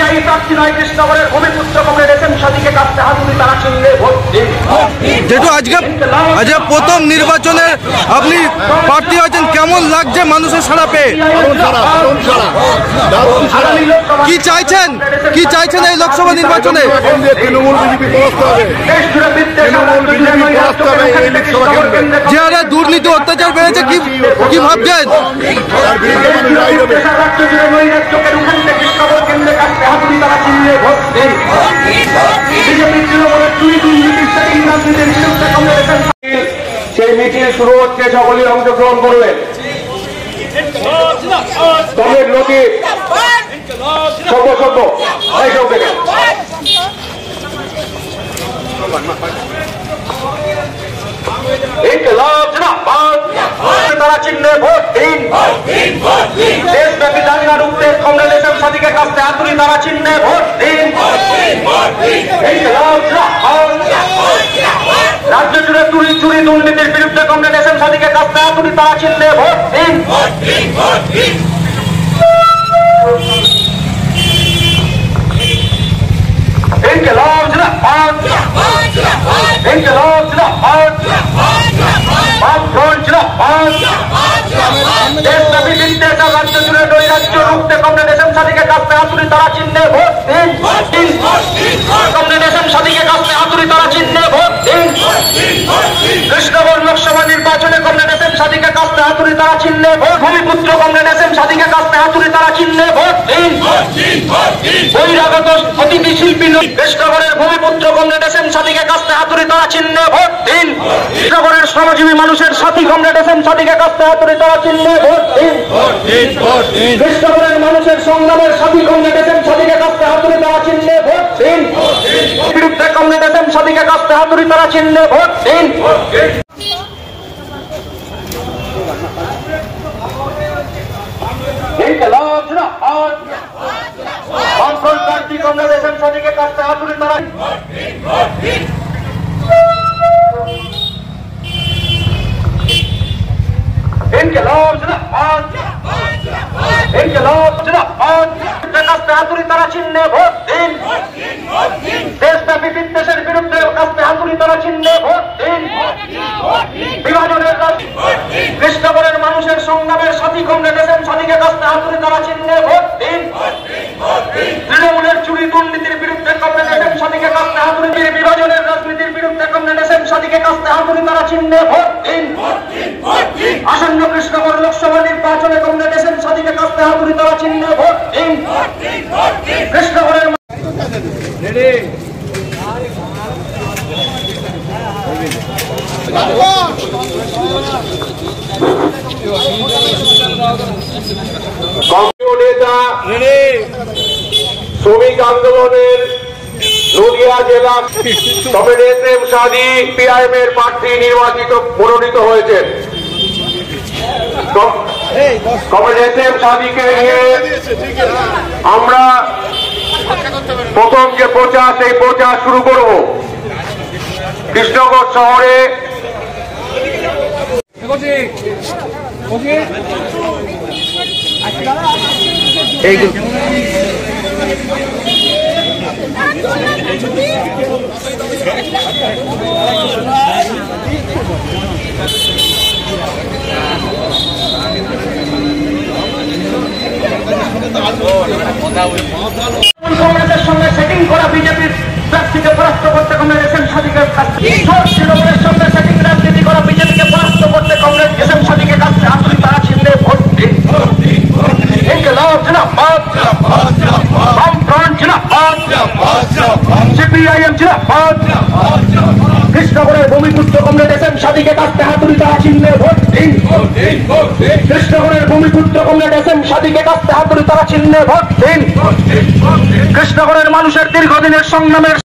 বিজয়ী প্রার্থী নয়, কৃষ্ণগড়ের ভূমিপুত্র কমরেড এস এম সাদিকের কাছে হাতুড়ি তারা চিহ্নে ভোট দিন। যেহেতু আজকে প্রথম নির্বাচনে আপনি প্রার্থী হয়েছেন, কেমন লাগছে মানুষের সাড়া পেয়ে? কি চাইছেন এই লোকসভা নির্বাচনে? যে হারে দুর্নীতি অত্যাচার বেড়েছে, কি ভাবছেন? সেই মিছিল শুরু হচ্ছে, সকলেই অংশগ্রহণ করবেন। তবে লোকে সভ্য তারা চিহ্নে ভোট দিন। দেশব্যাপী দাঙ্গা রুখতে কমরেড এস এম সাদিকের কাছে হাতুড়ি তারা চিহ্নে ভোট দিন। রাজ্য জুড়ে চুরি দুর্নীতির বিরুদ্ধে কমরেড এস এম সাদিকের কাছে হাতুড়ি তারা চিহ্নে ভোট দিন। দেশব্যাপী বিদ্বেষার রাজ্য জুড়ে নৈরাজ্য রুখতে কমরেড এস এম সাদিকের কাছে হাতুড়ি তারা চিহ্নে ভোট দিন। কমরেড এস এম সাদিকের কাছে হাতুড়ি তারা চিহ্নে ভোট দিন। কৃষ্ণগড় লোকসভা নির্বাচনে কমরেড এস এম সাদিকের কাছে হাতুড়ি তারা চিহ্নে ভোট। ভূমিপুত্র কমরেড এস এম সাদিকের কাছে হাতুড়ি তারা চিহ্নে ভোট দিন। বহিরাগত অতিথি শিল্পী কৃষ্ণগড়ের ভূমিপুত্র কমরেড এস এম সাদিকের কাছে হাতুড়ি তারা চিহ্নে ভোট দিন। কৃষ্ণগড়ের শ্রমজীবী মানুষের সাথী কমরেড এস এম সাদিকের কাছে হাতুড়ি তারা চিহ্নে ভোট দিন। কৃষ্ণগড়ের মানুষের সংগ্রামের সাথী কমরেড এস এম সাদিকের কাছে হাতুড়ি তারা চিহ্নে ভোট দিন। বিরুদ্ধে কমরেড এস এম সাদিকের কাছে হাতুড়ি তারা চিহ্নে ভোট দিন। প্রার্থী কমরেড এস এম সাদিকের কাছে হাতুড়ি তারা হাতুড়ি তারা চিহ্নে ভোট দিন। দেশব্যাপী বিদ্বেষের বিরুদ্ধে কাছে হাতুড়ি তারা চিহ্নে ভোট দিন। বিভাজনের কৃষ্ণগড়ের মানুষের সংগ্রামের সাথী কমরেড এস এম সাদিকের কাছে হাতুড়ি তারা চিহ্নে ভোট দিন। তৃণমূলের চুরি দুর্নীতির বিরুদ্ধে কমরেড এস এম সাদিকের কাছে হাতুড়ি দিয়ে বিভাজনের রাজনীতির বিরুদ্ধে কমরেড এস এম সাদিকের কাছে হাতুড়ি তারা চিহ্নে ভোট দিন। আসন্ন কৃষ্ণগড় লোকসভা নির্বাচনে কমরেড এস এম সাদিকের কাছে হাতুড়ি তারা চিহ্নে ভোট দিন। কৃষ্ণগড়ের নেতা শ্রমিক আন্দোলনের নদিয়া জেলা comrade S M Sadiq PIM এর প্রার্থী মনোনীত হয়েছেন। কমরেড এস এম সাদিককে নিয়ে আমরা প্রথম যে প্রচার, সেই প্রচার শুরু করব। কৃষ্ণগড় শহরে কংগ্রেসের সঙ্গে সেটিং করা বিজেপির প্রার্থীকে পরাস্ত করতে কমরেড এস এম সাদিকের কাছে, তৃণমূলের সঙ্গে সেটিং রাজনীতি করা বিজেপিকে পরাস্ত করতে কমরেড এস এম সাদিকের কাছে হাতুড়ি তারা চিহ্নে ভোট দিন। ইনকিলাব জিন্দাবাদ, বামফ্রন্ট জিন্দাবাদ, সিপিআইএম জিন্দাবাদ। কৃষ্ণগড়ের ভূমিপুত্র কমরেড এস এম সাদিকের কাছে হাতুড়ি তারা চিহ্নে ভোট দিন। কৃষ্ণগড়ের ভূমিপুত্র কমরেড এস এম সাদিকের কাছে হাতুড়ি তারা চিহ্নে ভোট দিন। কৃষ্ণগড়ের মানুষের দীর্ঘদিনের সংগ্রামের